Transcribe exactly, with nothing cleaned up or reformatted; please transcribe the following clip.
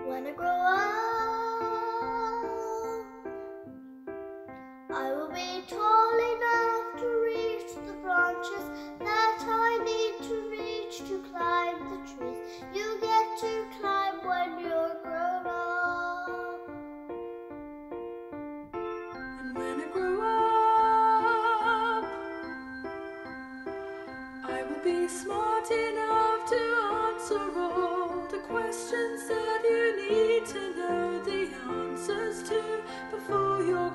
When I grow up, I will be tall enough to reach the branches that I need to reach to climb the trees you get to climb when you're grown up. And when I grow up, I will be smart enough to answer all the questions that you need to know the answers to before you're